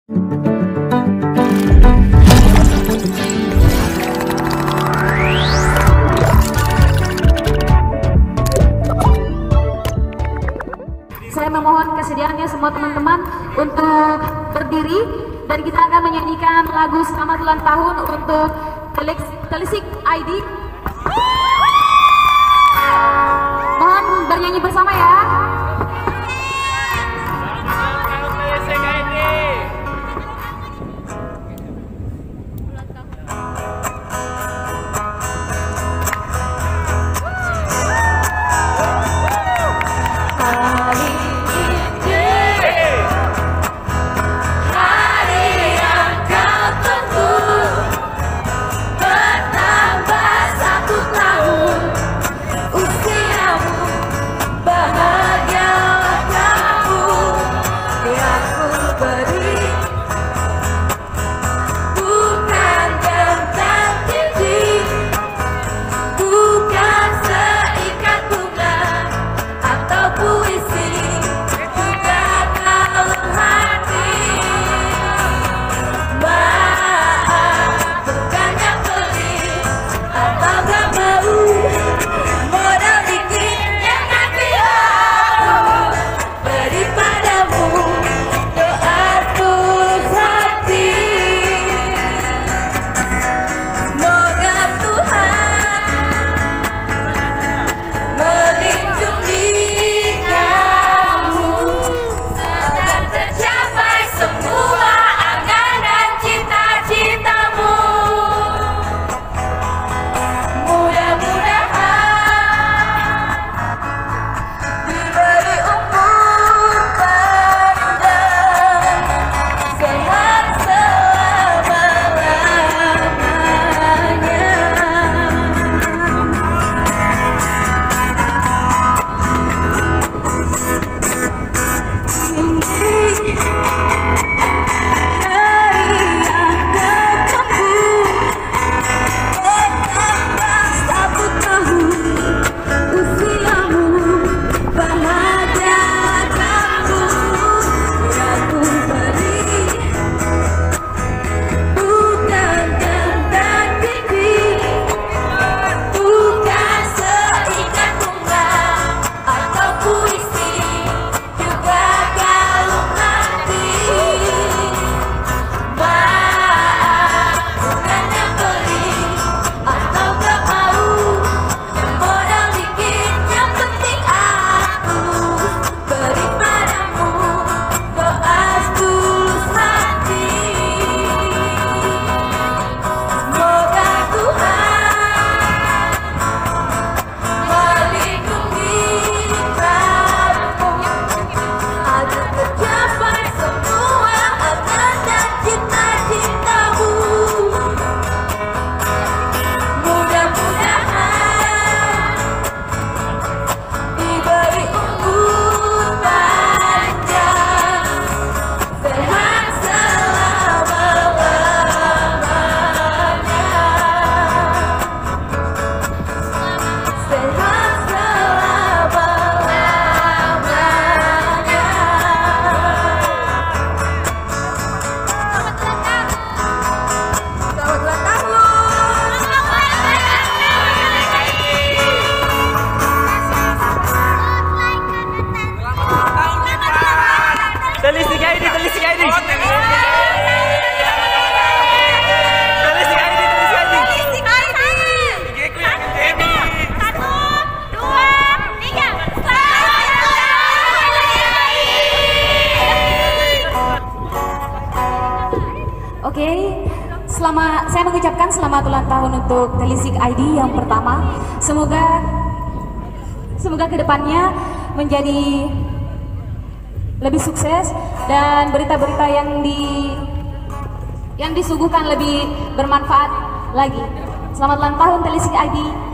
Saya memohon kesediaannya semua teman-teman untuk berdiri dan kita akan menyanyikan lagu selamat ulang tahun untuk Telisik ID. Mohon bernyanyi bersama ya. Oke, saya mengucapkan selamat ulang tahun untuk Telisik ID yang pertama. Semoga kedepannya menjadi lebih sukses dan berita-berita yang disuguhkan lebih bermanfaat lagi. Selamat ulang tahun Telisik ID.